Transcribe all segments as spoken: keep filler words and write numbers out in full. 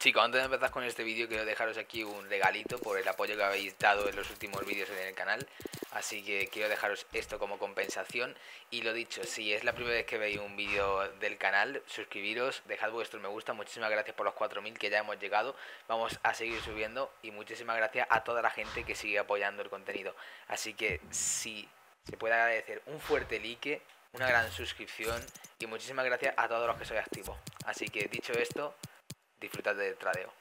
Chicos, antes de empezar con este vídeo quiero dejaros aquí un regalito por el apoyo que habéis dado en los últimos vídeos en el canal. Así que quiero dejaros esto como compensación. Y lo dicho, si es la primera vez que veis un vídeo del canal, suscribiros, dejad vuestro me gusta. Muchísimas gracias por los cuatro mil que ya hemos llegado. Vamos a seguir subiendo y muchísimas gracias a toda la gente que sigue apoyando el contenido. Así que si se puede agradecer un fuerte like, una gran suscripción y muchísimas gracias a todos los que sois activos. Así que dicho esto, disfrutad del tradeo.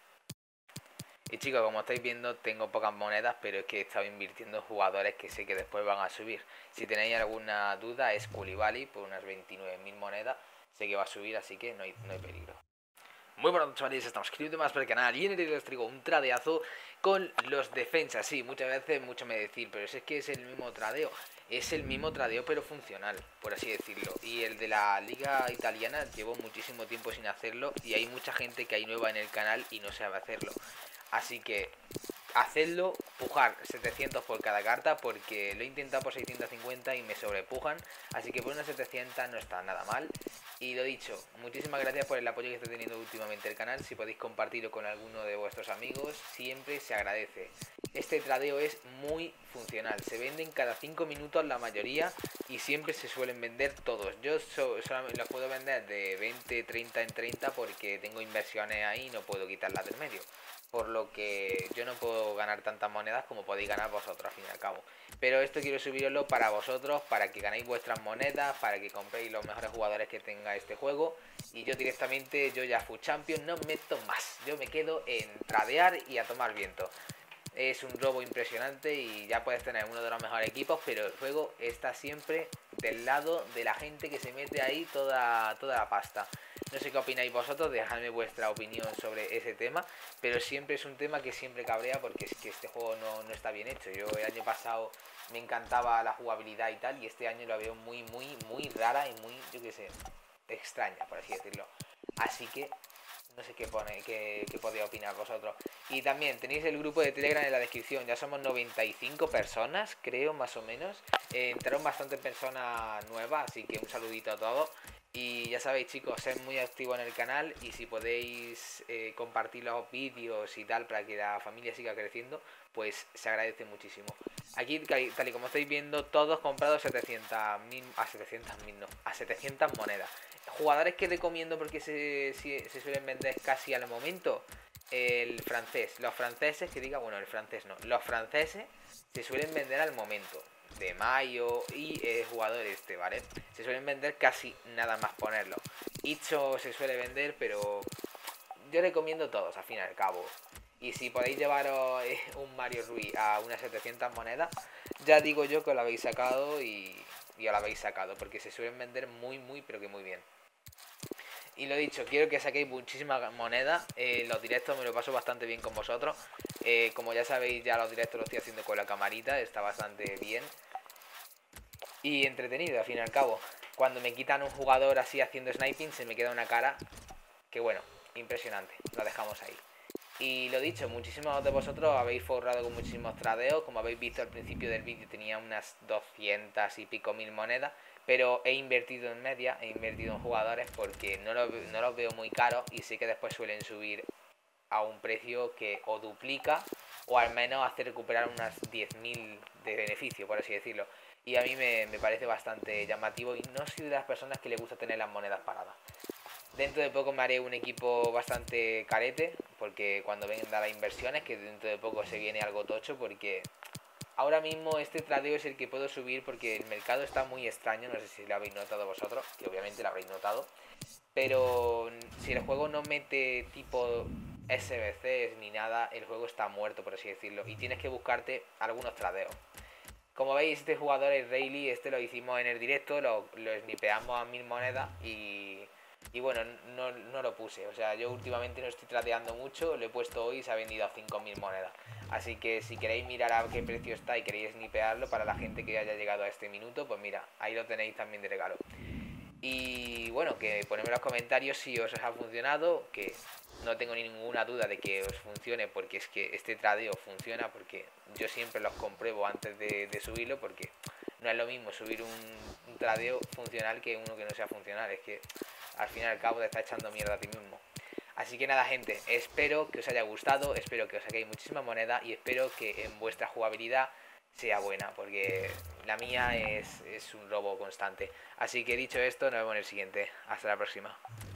Y chicos, como estáis viendo, tengo pocas monedas, pero es que he estado invirtiendo en jugadores que sé que después van a subir. Si tenéis alguna duda, es Koulibaly por unas veintinueve mil monedas. Sé que va a subir, así que no hay, no hay peligro. Muy buenas chavales, estamos suscribiendo más para el canal y en el vídeo les traigo un tradeazo con los defensas. Sí, muchas veces mucho me decir, pero es que es el mismo tradeo. Es el mismo tradeo pero funcional, por así decirlo. Y el de la liga italiana llevo muchísimo tiempo sin hacerlo y hay mucha gente que hay nueva en el canal y no sabe hacerlo. Así que hacedlo, pujar setecientos por cada carta, porque lo he intentado por seiscientos cincuenta y me sobrepujan, así que por unas setecientos no está nada mal. Y lo dicho, muchísimas gracias por el apoyo que está teniendo últimamente el canal. Si podéis compartirlo con alguno de vuestros amigos, siempre se agradece. Este tradeo es muy funcional, se venden cada cinco minutos la mayoría y siempre se suelen vender todos. Yo so, solamente los puedo vender de veinte, treinta en treinta porque tengo inversiones ahí y no puedo quitarlas del medio. Por lo que yo no puedo ganar tantas monedas como podéis ganar vosotros al fin y al cabo. Pero esto quiero subiroslo para vosotros, para que ganéis vuestras monedas, para que compréis los mejores jugadores que tenga este juego. Y yo directamente, yo ya fui champion, no meto más. Yo me quedo en tradear y a tomar viento. Es un robo impresionante y ya puedes tener uno de los mejores equipos, pero el juego está siempre del lado de la gente que se mete ahí toda, toda la pasta. No sé qué opináis vosotros, dejadme vuestra opinión sobre ese tema, pero siempre es un tema que siempre cabrea porque es que este juego no, no está bien hecho. Yo el año pasado me encantaba la jugabilidad y tal, y este año lo veo muy, muy, muy rara y muy, yo qué sé, extraña, por así decirlo. Así que no sé qué pone, qué, qué podéis opinar vosotros. Y también tenéis el grupo de Telegram en la descripción. Ya somos noventa y cinco personas, creo, más o menos. Eh, entraron bastantes personas nuevas, así que un saludito a todos. Y ya sabéis, chicos, sed muy activos en el canal y si podéis eh, compartir los vídeos y tal para que la familia siga creciendo, pues se agradece muchísimo. Aquí, tal y como estáis viendo, todos comprados setecientos mil, a setecientos mil no, a setecientas monedas. Jugadores que recomiendo porque se, se, se suelen vender casi al momento. El francés, los franceses, que diga, bueno, el francés no, los franceses se suelen vender al momento, de mayo y eh, jugadores este, ¿vale? Se suelen vender casi nada más ponerlo. Icho se suele vender, pero yo recomiendo todos, al fin y al cabo. Y si podéis llevaros eh, un Mario Rui a unas setecientas monedas, ya digo yo que lo habéis sacado y, y os lo habéis sacado, porque se suelen vender muy, muy, pero que muy bien. Y lo dicho, quiero que saquéis muchísimas monedas. Eh, los directos me lo paso bastante bien con vosotros. Eh, como ya sabéis, ya los directos los estoy haciendo con la camarita. Está bastante bien. Y entretenido, al fin y al cabo. Cuando me quitan un jugador así haciendo sniping, se me queda una cara que bueno, impresionante. Lo dejamos ahí. Y lo dicho, muchísimos de vosotros habéis forrado con muchísimos tradeos. Como habéis visto al principio del vídeo tenía unas doscientas y pico mil monedas. Pero he invertido en media, he invertido en jugadores porque no los no lo veo muy caros y sé que después suelen subir a un precio que o duplica o al menos hace recuperar unas diez mil de beneficio, por así decirlo. Y a mí me, me parece bastante llamativo y no soy de las personas que le gusta tener las monedas paradas. Dentro de poco me haré un equipo bastante carete, porque cuando vengan las inversiones, que dentro de poco se viene algo tocho, porque ahora mismo este tradeo es el que puedo subir porque el mercado está muy extraño, no sé si lo habéis notado vosotros, que obviamente lo habréis notado, pero si el juego no mete tipo S B Cs ni nada, el juego está muerto, por así decirlo, y tienes que buscarte algunos tradeos. Como veis, este jugador es Rayleigh, este lo hicimos en el directo, lo, lo snipeamos a mil monedas y, y bueno, no, no lo puse. O sea, yo últimamente no estoy tradeando mucho, lo he puesto hoy y se ha vendido a cinco mil monedas. Así que si queréis mirar a qué precio está y queréis snipearlo para la gente que haya llegado a este minuto, pues mira, ahí lo tenéis también de regalo. Y bueno, que ponedme en los comentarios si os ha funcionado, que no tengo ninguna duda de que os funcione porque es que este tradeo funciona, porque yo siempre los compruebo antes de, de subirlo, porque no es lo mismo subir un, un tradeo funcional que uno que no sea funcional, es que al fin y al cabo te está echando mierda a ti mismo. Así que nada, gente, espero que os haya gustado, espero que os saquéis muchísima moneda y espero que en vuestra jugabilidad sea buena, porque la mía es, es un robo constante. Así que dicho esto, nos vemos en el siguiente. Hasta la próxima.